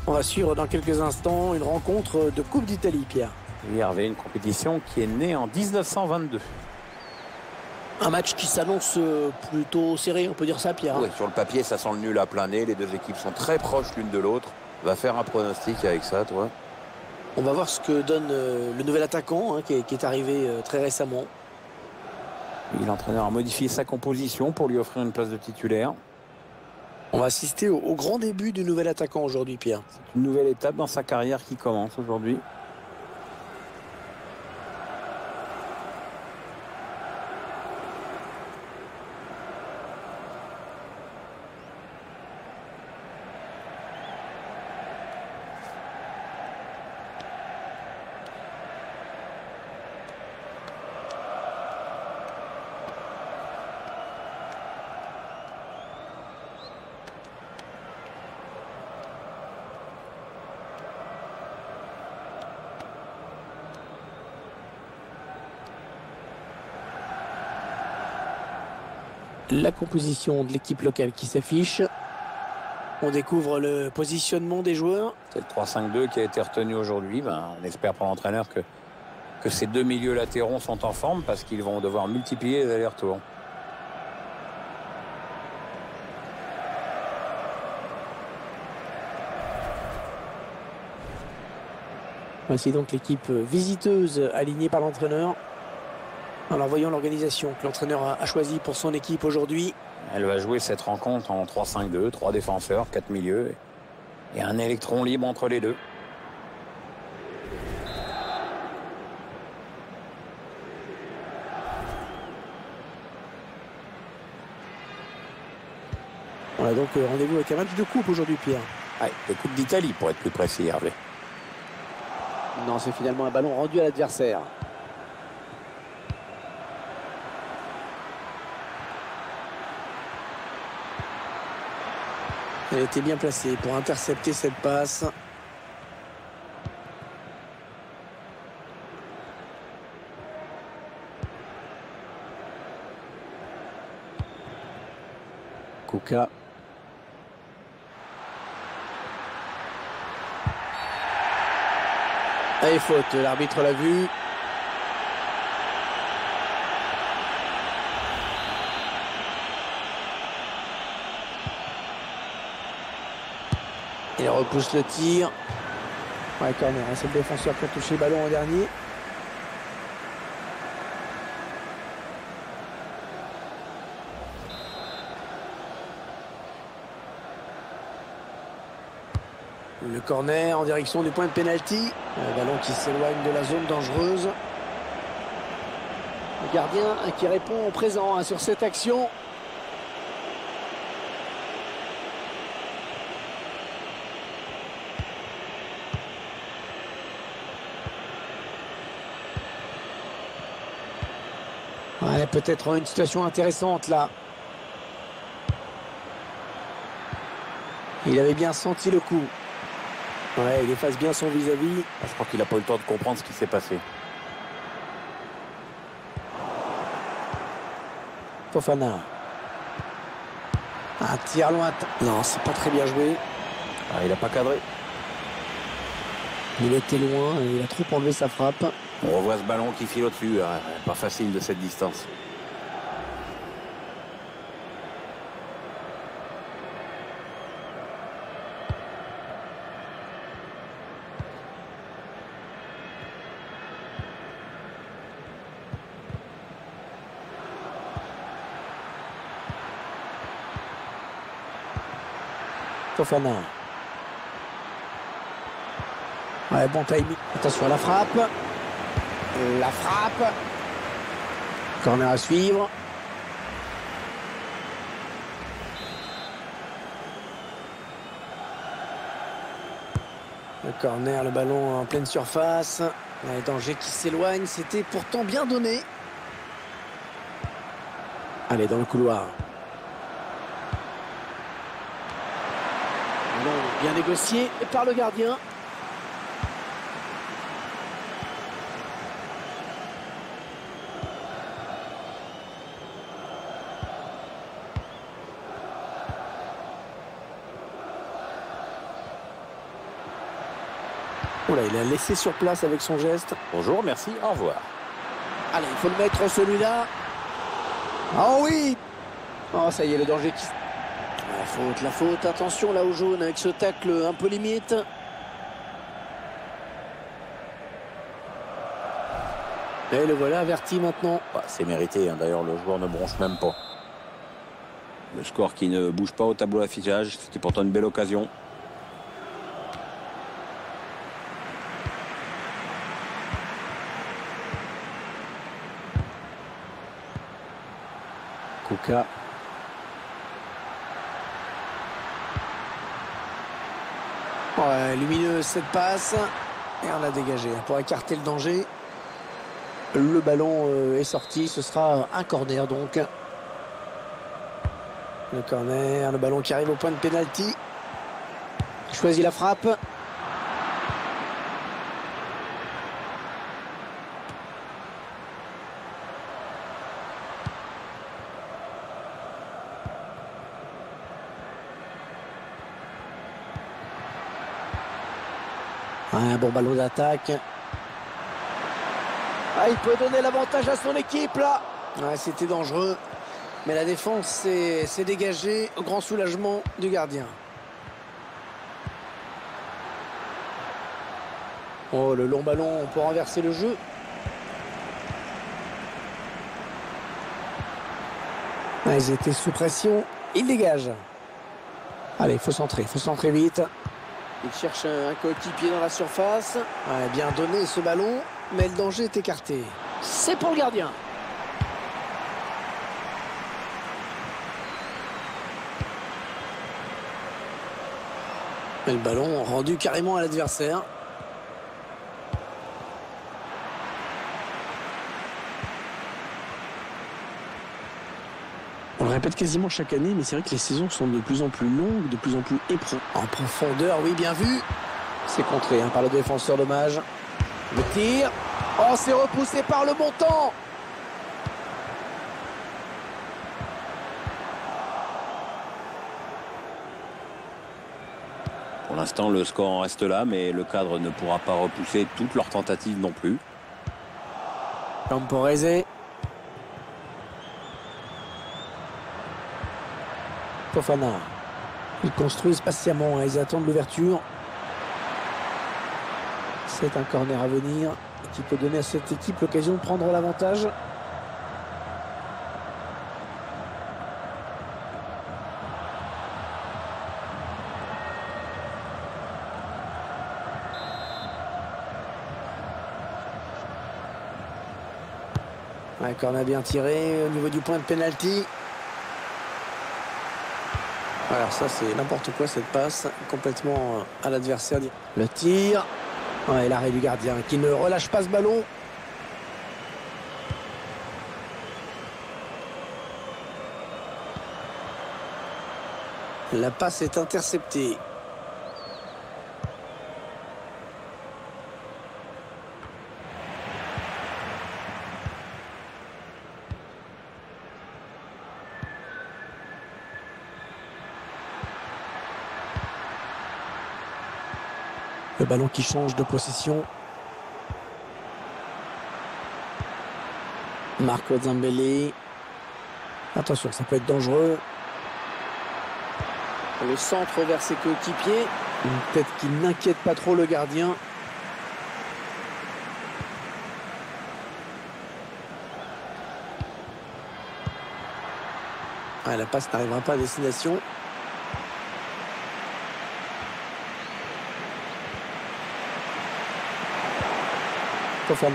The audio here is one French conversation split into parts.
On va suivre dans quelques instants une rencontre de Coupe d'Italie, Pierre. Oui, Hervé, une compétition qui est née en 1922. Un match qui s'annonce plutôt serré, on peut dire ça, Pierre. Oui, sur le papier, ça sent le nul à plein nez. Les deux équipes sont très proches l'une de l'autre. Va faire un pronostic avec ça, toi. On va voir ce que donne le nouvel attaquant qui est arrivé très récemment. Oui, l'entraîneur a modifié sa composition pour lui offrir une place de titulaire. On va assister au grand début du nouvel attaquant aujourd'hui, Pierre. C'est une nouvelle étape dans sa carrière qui commence aujourd'hui. La composition de l'équipe locale qui s'affiche. On découvre le positionnement des joueurs. C'est le 3-5-2 qui a été retenu aujourd'hui. On espère pour l'entraîneur que ces deux milieux latéraux sont en forme parce qu'ils vont devoir multiplier les allers-retours. Voici donc l'équipe visiteuse alignée par l'entraîneur. Alors voyons l'organisation que l'entraîneur a choisie pour son équipe aujourd'hui. Elle va jouer cette rencontre en 3-5-2, 3 défenseurs, 4 milieux et un électron libre entre les deux. On a donc rendez-vous avec un match de coupe aujourd'hui, Pierre. Ouais, de Coupe d'Italie pour être plus précis, Hervé. Non, c'est finalement un ballon rendu à l'adversaire. Elle était bien placée pour intercepter cette passe. Kuka. Et faute, l'arbitre l'a vu. Il repousse le tir. Ouais, corner, c'est le défenseur qui a touché le ballon en dernier. Le corner en direction du point de pénalty. Un ballon qui s'éloigne de la zone dangereuse. Le gardien qui répond au présent sur cette action. Ouais, peut-être une situation intéressante là. Il avait bien senti le coup. Ouais, il efface bien son vis-à-vis. Je crois qu'il n'a pas eu le temps de comprendre ce qui s'est passé. Fofana. Un tir lointain. Non, c'est pas très bien joué. Il n'a pas cadré. Il était loin, il a trop enlevé sa frappe. On revoit ce ballon qui file au-dessus. Pas facile de cette distance. Fofana. Ouais, bon timing. Attention à la frappe. La frappe. Corner à suivre. Le corner, le ballon en pleine surface. Le danger qui s'éloigne. C'était pourtant bien donné. Allez, dans le couloir. Bien négocié par le gardien. Oh là, il a laissé sur place avec son geste. Bonjour, merci, au revoir. Allez, il faut le mettre celui-là. Oh oui. Oh, ça y est, le danger qui... La faute, attention là au jaune avec ce tacle un peu limite. Et le voilà averti maintenant. Bah, c'est mérité, hein. D'ailleurs le joueur ne bronche même pas. Le score qui ne bouge pas au tableau d'affichage, c'était pourtant une belle occasion. Kuka. Ouais, lumineuse cette passe. Et on l'a dégagé pour écarter le danger. Le ballon est sorti. Ce sera un corner donc. Le corner, le ballon qui arrive au point de pénalty. Choisit la frappe. Un bon ballon d'attaque. Ah, il peut donner l'avantage à son équipe là. Ouais, c'était dangereux. Mais la défense s'est dégagée au grand soulagement du gardien. Oh, le long ballon pour renverser le jeu. Ah, ils étaient sous pression. Il dégage. Allez, il faut centrer vite. Il cherche un coéquipier dans la surface. Ouais, bien donné ce ballon, mais le danger est écarté. C'est pour le gardien. Et le ballon rendu carrément à l'adversaire. On le répète quasiment chaque année, mais c'est vrai que les saisons sont de plus en plus longues, de plus en plus épreuves. En profondeur, oui, bien vu. C'est contré par le défenseur, dommage. Le tir. Oh, c'est repoussé par le montant. Pour l'instant, le score en reste là, mais le cadre ne pourra pas repousser toutes leurs tentatives non plus. Camporese. Fofana. Ils construisent patiemment, ils attendent l'ouverture. C'est un corner à venir qui peut donner à cette équipe l'occasion de prendre l'avantage. Un corner bien tiré au niveau du point de pénalty. Alors ça c'est n'importe quoi cette passe, complètement à l'adversaire. Le tir, ouais, l'arrêt du gardien qui ne relâche pas ce ballon. La passe est interceptée. Le ballon qui change de possession. Marco Zambelli. Attention, ça peut être dangereux. Le centre vers ses coéquipiers. Une tête qui n'inquiète pas trop le gardien. Ah, la passe n'arrivera pas à destination. Fofana.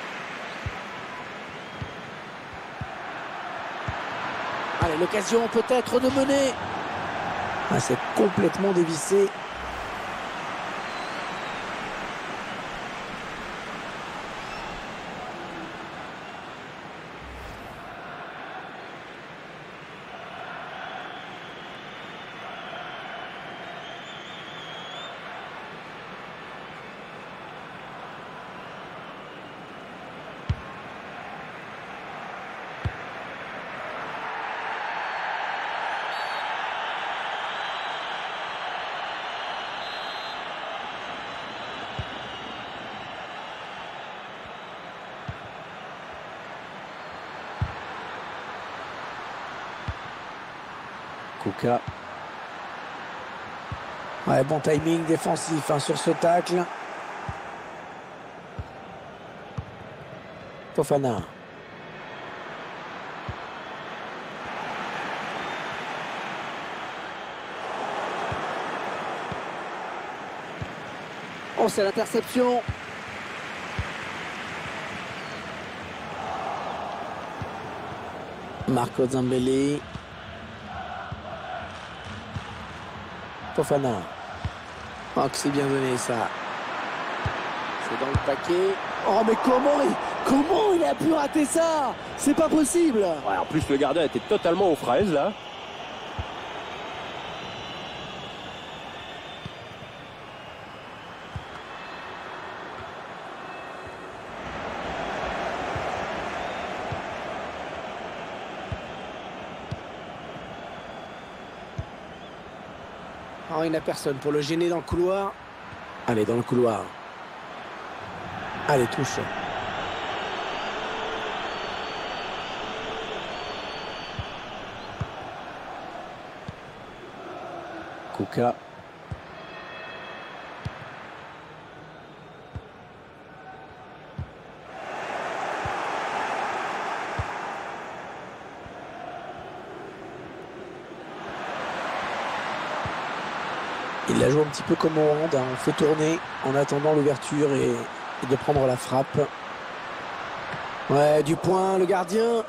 Allez, l'occasion peut-être de mener. Ah, c'est complètement dévissé. Kuka. Ouais, bon timing défensif sur ce tacle. Fofana. Oh, c'est l'interception. Marco Zambelli. Fofana. Oh, que c'est bien donné ça. C'est dans le paquet. Oh, mais comment il a pu rater ça? C'est pas possible. Ouais, en plus, le gardien était totalement aux fraises, là. Oh, il n'a personne pour le gêner dans le couloir. Allez, dans le couloir. Allez, touche. Kuka. Il la joue un petit peu comme au hand, on fait tourner en attendant l'ouverture et de prendre la frappe. Ouais, du point, le gardien.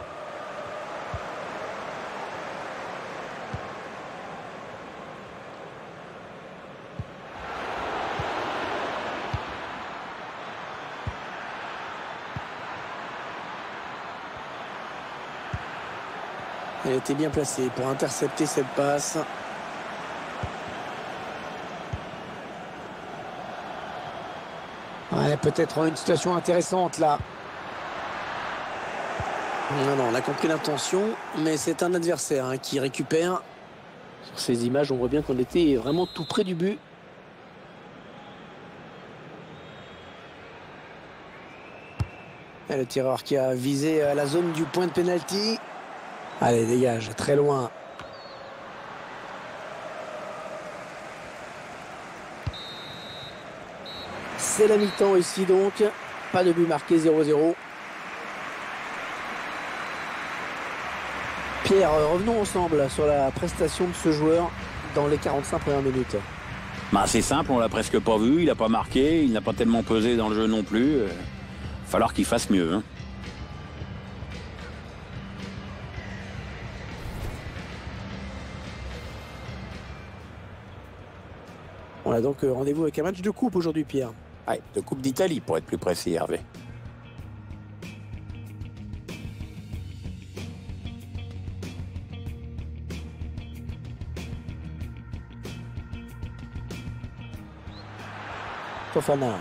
Elle était bien placée pour intercepter cette passe. Ouais, peut-être une situation intéressante là. Non, on a compris l'intention, mais c'est un adversaire qui récupère. Sur ces images, on voit bien qu'on était vraiment tout près du but. Et le tireur qui a visé la zone du point de pénalty. Allez, dégage, très loin. C'est la mi-temps ici donc. Pas de but marqué, 0-0. Pierre, revenons ensemble sur la prestation de ce joueur dans les 45 premières minutes. Bah, c'est simple, on l'a presque pas vu, il n'a pas marqué, il n'a pas tellement pesé dans le jeu non plus. Falloir qu'il fasse mieux. Hein. On a donc rendez-vous avec un match de coupe aujourd'hui, Pierre. Ouais, de Coupe d'Italie pour être plus précis, Hervé. Fofana.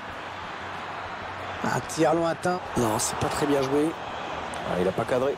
Un tir lointain. Non, c'est pas très bien joué. Ah, il n'a pas cadré.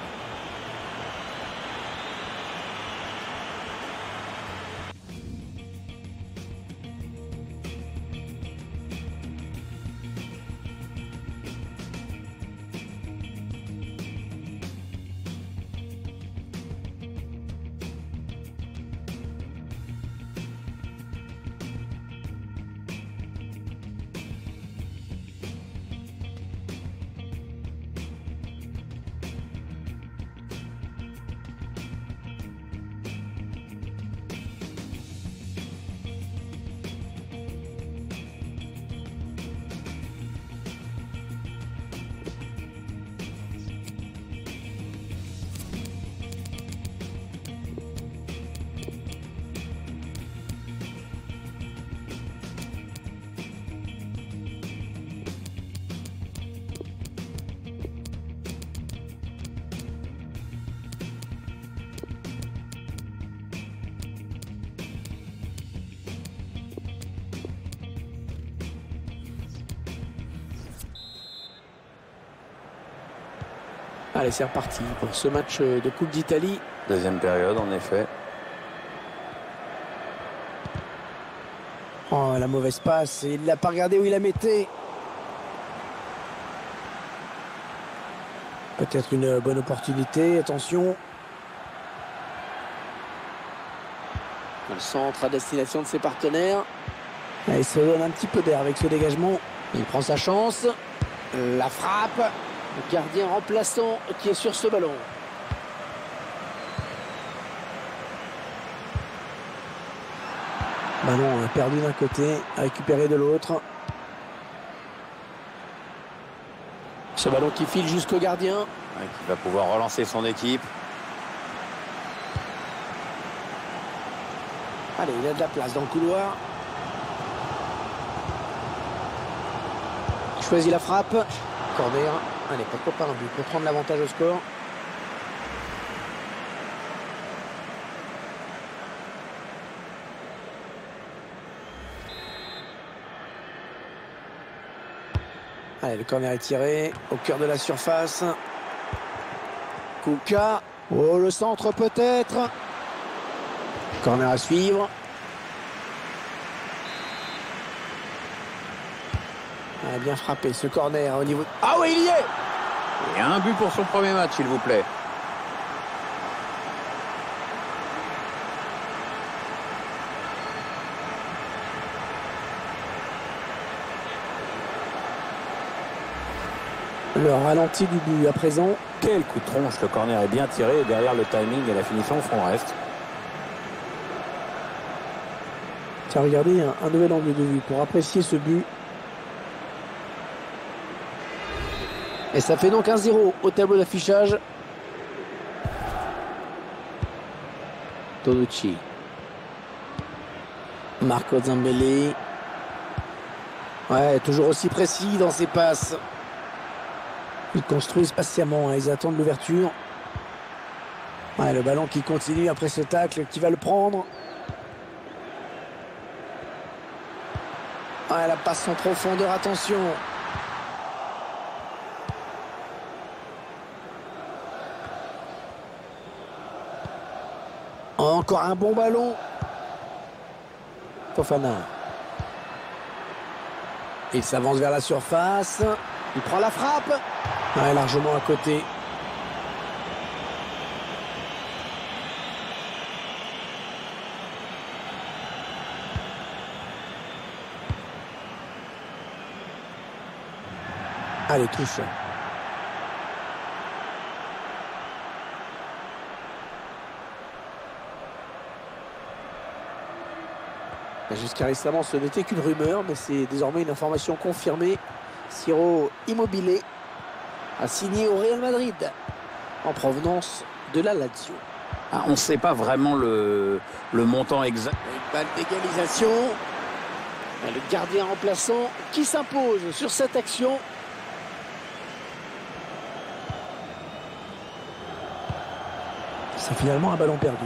Allez, c'est reparti pour ce match de Coupe d'Italie. Deuxième période, en effet. Oh, la mauvaise passe. Il l'a pas regardé où il la mettait. Peut-être une bonne opportunité. Attention. Le centre à destination de ses partenaires. Et il se donne un petit peu d'air avec ce dégagement. Il prend sa chance. La frappe. Le gardien remplaçant qui est sur ce ballon. Ballon perdu d'un côté, récupéré de l'autre. Ce ballon qui file jusqu'au gardien. Ouais, qui va pouvoir relancer son équipe. Allez, il a de la place dans le couloir. Il choisit la frappe. Corner. Allez, pourquoi pas un but pour prendre l'avantage au score. Allez, le corner est tiré au cœur de la surface. Kuka. Oh, le centre peut-être. Corner à suivre. Ah, bien frappé ce corner au niveau... Ah oui, il y est! Et un but pour son premier match, s'il vous plaît. Le ralenti du but à présent. Quel coup de tronche, le corner est bien tiré et derrière le timing et la finition font le reste. Tiens, regardez, un nouvel angle de vue pour apprécier ce but. Et ça fait donc 1-0 au tableau d'affichage. Tonucci. Marco Zambelli. Ouais, toujours aussi précis dans ses passes. Ils construisent patiemment, hein, ils attendent l'ouverture. Ouais, le ballon qui continue après ce tacle, qui va le prendre. Ouais, la passe en profondeur, attention. Encore un bon ballon. Fofana. Il s'avance vers la surface. Il prend la frappe. Ouais, largement à côté. Allez, touche. Jusqu'à récemment, ce n'était qu'une rumeur, mais c'est désormais une information confirmée. Ciro Immobile a signé au Real Madrid en provenance de la Lazio. Ah, on ne sait pas vraiment le montant exact. Une balle d'égalisation. Le gardien remplaçant qui s'impose sur cette action. C'est finalement un ballon perdu.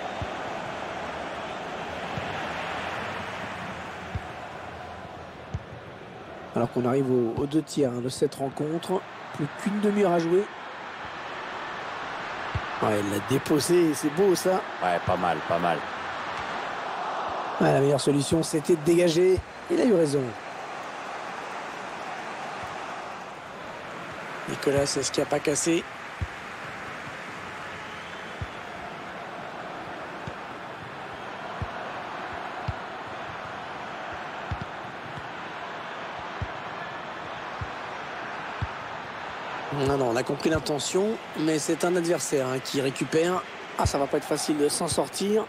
Alors qu'on arrive aux deux tiers de cette rencontre. Plus qu'une demi-heure à jouer. Ouais, il l'a déposé, c'est beau ça. Ouais, pas mal, pas mal. Ouais, la meilleure solution, c'était de dégager. Il a eu raison. Nicolas, c'est ce qui n'a pas cassé. Non, on a compris l'intention, mais c'est un adversaire hein, qui récupère. Ah, ça va pas être facile de s'en sortir.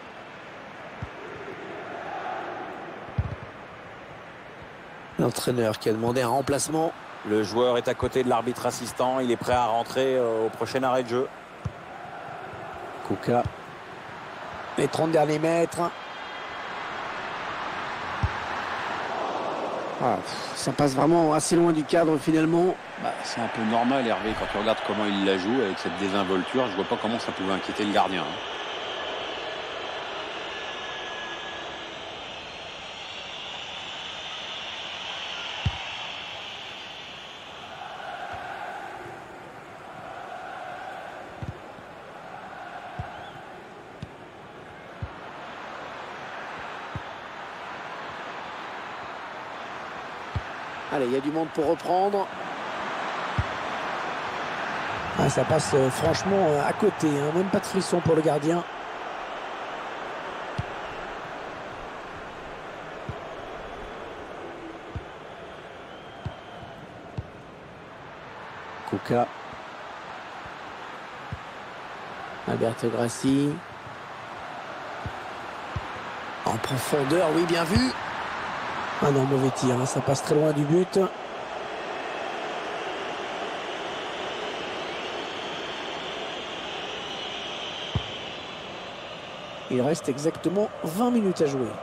L'entraîneur qui a demandé un remplacement. Le joueur est à côté de l'arbitre assistant. Il est prêt à rentrer au prochain arrêt de jeu. Kuka. Les 30 derniers mètres. Ah, ça passe vraiment assez loin du cadre finalement. Bah, c'est un peu normal, Hervé, quand tu regardes comment il la joue avec cette désinvolture. Je vois pas comment ça pouvait inquiéter le gardien. Allez, il y a du monde pour reprendre. Ah, ça passe franchement à côté, hein. Même pas de frisson pour le gardien. Kuka. Alberto Grassi. En profondeur, oui, bien vu. Ah non, mauvais tir, hein, ça passe très loin du but. Il reste exactement 20 minutes à jouer.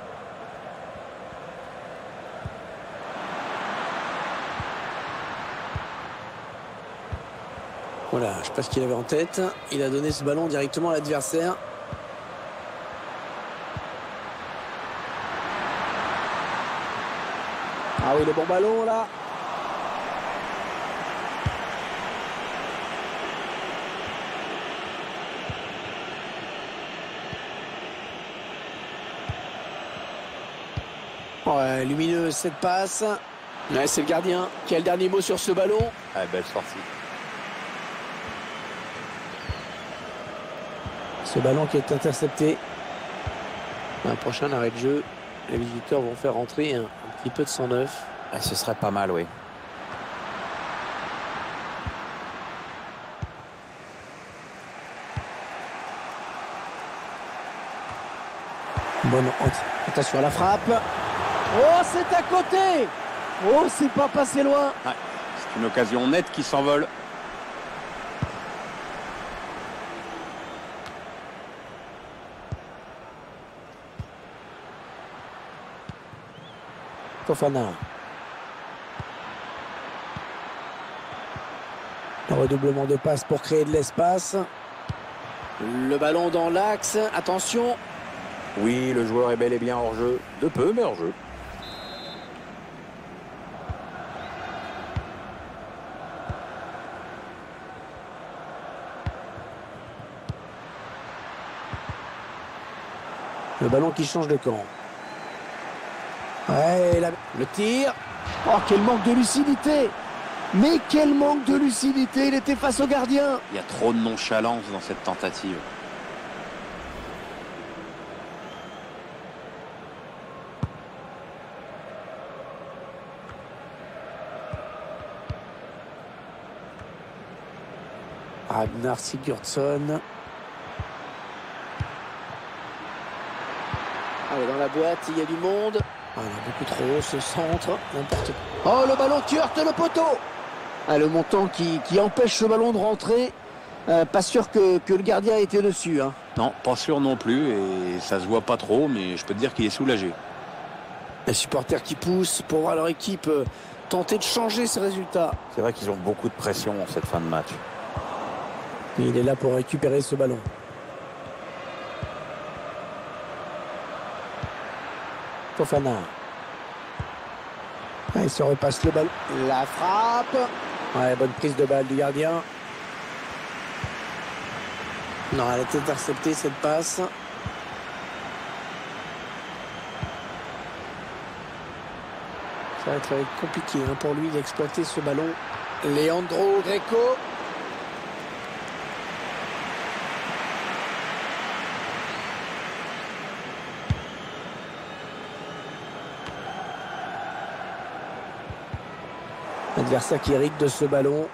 Voilà, je ne sais pas ce qu'il avait en tête. Il a donné ce ballon directement à l'adversaire. Ah oui, le bon ballon là. Ouais, lumineuse cette passe. Ouais, c'est le gardien qui a le dernier mot sur ce ballon. Ah, belle sortie. Ce ballon qui est intercepté. Un prochain arrêt de jeu. Les visiteurs vont faire rentrer un petit peu de sang neuf. Ah, ce serait pas mal, oui. Bonne attention à la frappe. Oh, c'est à côté. Oh, c'est pas passé loin. Ouais, c'est une occasion nette qui s'envole. Fofana. Un redoublement de passes pour créer de l'espace. Le ballon dans l'axe. Attention. Oui, le joueur est bel et bien hors jeu. De peu, mais hors jeu. Le ballon qui change de camp. Ouais, le tir. Oh, quel manque de lucidité. Mais quel manque de lucidité. Il était face au gardien. Il y a trop de nonchalance dans cette tentative. Ragnar Sigurdsson. Allez, dans la boîte, il y a du monde. Ah, il y a beaucoup trop, ce centre, n'importe quoi. Oh, le ballon qui heurte le poteau. Ah, le montant qui empêche ce ballon de rentrer. Pas sûr que le gardien était dessus. Hein. Non, pas sûr non plus, et ça se voit pas trop, mais je peux te dire qu'il est soulagé. Les supporters qui poussent pour voir leur équipe tenter de changer ce résultat. C'est vrai qu'ils ont beaucoup de pression en cette fin de match. Et il est là pour récupérer ce ballon. Fofana. Ah, il se repasse le ballon. La frappe. Ouais, bonne prise de balle du gardien. Non, elle a été interceptée cette passe. Ça va être compliqué hein, pour lui d'exploiter ce ballon. Leandro Greco. L'adversaire qui hérite de ce ballon.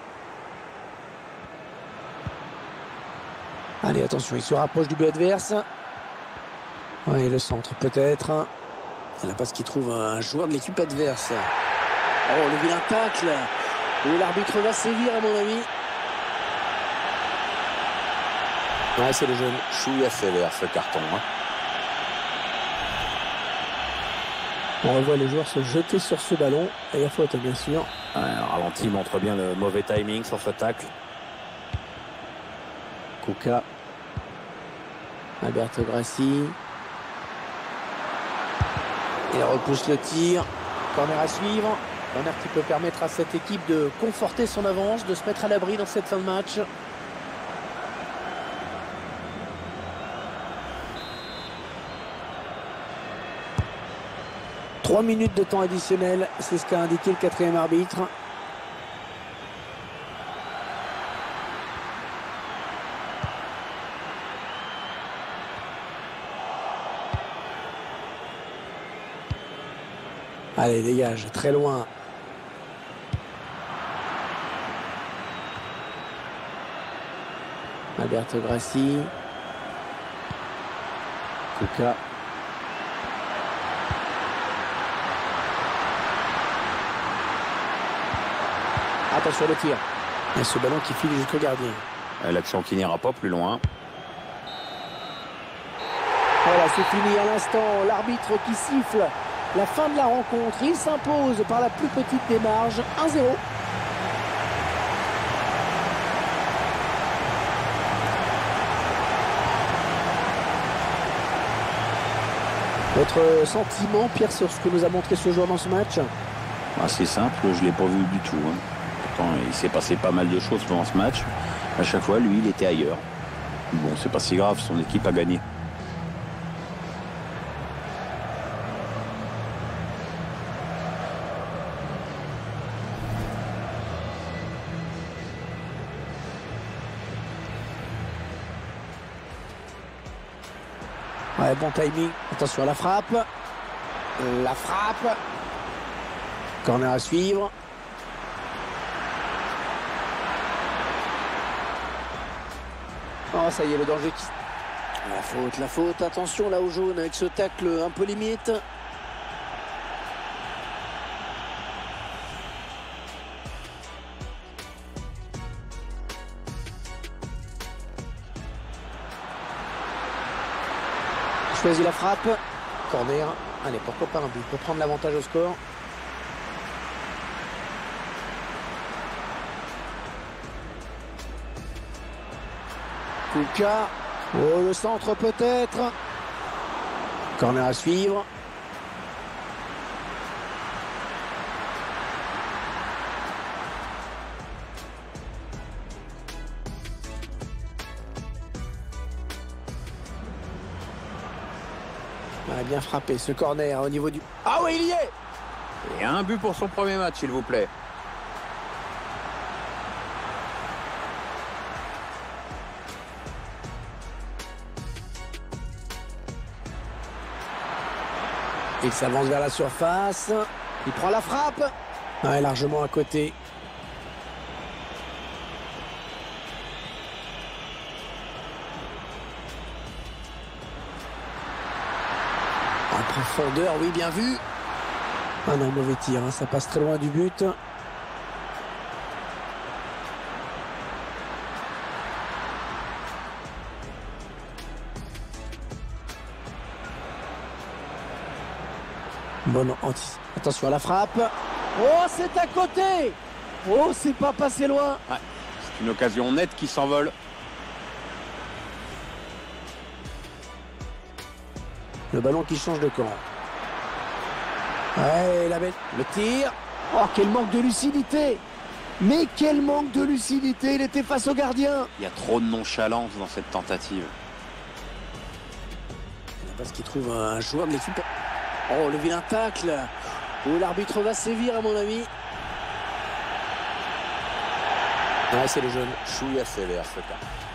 Allez, attention, il se rapproche du but adverse. Oui, le centre peut-être. La passe qui trouve un joueur de l'équipe adverse. Oh, le vilain tacle. Et l'arbitre va sévir à mon avis. Ouais, c'est le jeune. Chouïa sévère ce carton. Hein. On revoit les joueurs se jeter sur ce ballon. Et la faute, bien sûr. Ouais, un ralenti montre bien le mauvais timing sur ce tacle. Kuka. Alberto Grassi. Il repousse le tir. Corner à suivre. Corner qui peut permettre à cette équipe de conforter son avance, de se mettre à l'abri dans cette fin de match. « 3 minutes de temps additionnel », c'est ce qu'a indiqué le quatrième arbitre. Allez, dégage, très loin. Alberto Grassi. Kuka. Attention le tir. Et ce ballon qui file jusqu'au gardien. L'action qui n'ira pas plus loin. Voilà, c'est fini à l'instant. L'arbitre qui siffle la fin de la rencontre. Il s'impose par la plus petite des marges. 1-0. Votre sentiment, Pierre, sur ce que nous a montré ce joueur dans ce match? C'est simple, je ne l'ai pas vu du tout. Pourtant, il s'est passé pas mal de choses pendant ce match. À chaque fois, lui, il était ailleurs. Bon, c'est pas si grave, son équipe a gagné. Ouais, bon timing. Attention à la frappe. La frappe. Corner à suivre. Oh, ça y est, le danger qui... La faute. Attention là au jaune avec ce tacle un peu limite. Choisit la frappe. Corner. Allez, pourquoi pas un but pour prendre l'avantage au score. Kuka. Oh, le centre peut-être. Corner à suivre. Ah, bien frappé ce corner au niveau du... Ah oui, il y est. Et un but pour son premier match, s'il vous plaît. Il s'avance vers la surface. Il prend la frappe. Ah, largement à côté. En profondeur, oui, bien vu. Ah non, mauvais tir, hein, ça passe très loin du but. Bon, attention à la frappe. Oh, c'est à côté. Oh, c'est pas passé loin. Ouais, c'est une occasion nette qui s'envole. Le ballon qui change de camp. Ouais, le tir. Oh, quel manque de lucidité. Mais quel manque de lucidité. Il était face au gardien. Il y a trop de nonchalance dans cette tentative. Parce qu'il trouve un jouable l'équipe. Oh, le vilain tacle. Oh, l'arbitre va sévir à mon avis. Ouais, c'est le jeune. Chouïa sévère ce cas.